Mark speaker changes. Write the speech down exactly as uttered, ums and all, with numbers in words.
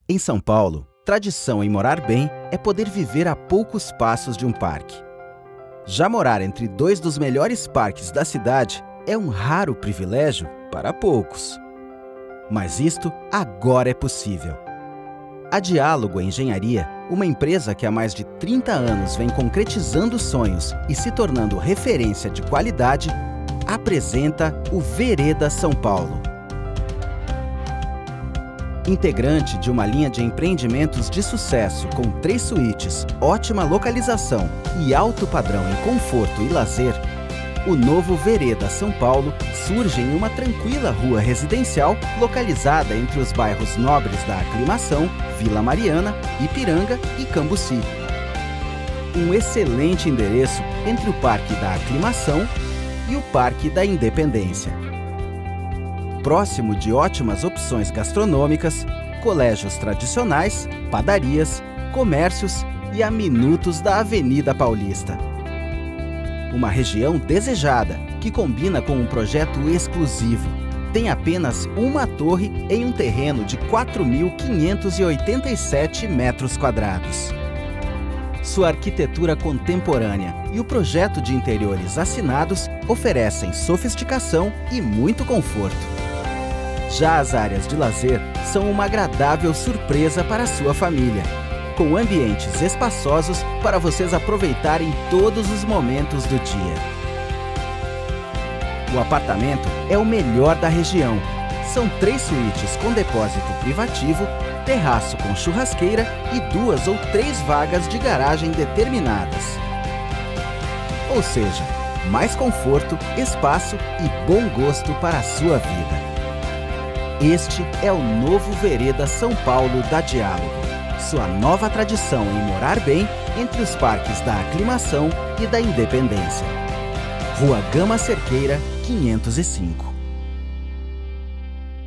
Speaker 1: Em São Paulo, tradição em morar bem é poder viver a poucos passos de um parque. Já morar entre dois dos melhores parques da cidade é um raro privilégio para poucos. Mas isto agora é possível. A Diálogo Engenharia, uma empresa que há mais de trinta anos vem concretizando sonhos e se tornando referência de qualidade, apresenta o Vereda São Paulo. Integrante de uma linha de empreendimentos de sucesso com três suítes, ótima localização e alto padrão em conforto e lazer, o novo Vereda São Paulo surge em uma tranquila rua residencial localizada entre os bairros nobres da Aclimação, Vila Mariana, Ipiranga e Cambuci. Um excelente endereço entre o Parque da Aclimação e o Parque da Independência. Próximo de ótimas opções gastronômicas, colégios tradicionais, padarias, comércios e a minutos da Avenida Paulista. Uma região desejada, que combina com um projeto exclusivo. Tem apenas uma torre em um terreno de quatro mil quinhentos e oitenta e sete metros quadrados. Sua arquitetura contemporânea e o projeto de interiores assinados oferecem sofisticação e muito conforto. Já as áreas de lazer são uma agradável surpresa para a sua família, com ambientes espaçosos para vocês aproveitarem todos os momentos do dia. O apartamento é o melhor da região. São três suítes com depósito privativo, terraço com churrasqueira e duas ou três vagas de garagem determinadas. Ou seja, mais conforto, espaço e bom gosto para a sua vida. Este é o novo Vereda São Paulo da Diálogo. Sua nova tradição em morar bem entre os parques da Aclimação e da Independência. Rua Gama Cerqueira, quinhentos e cinco.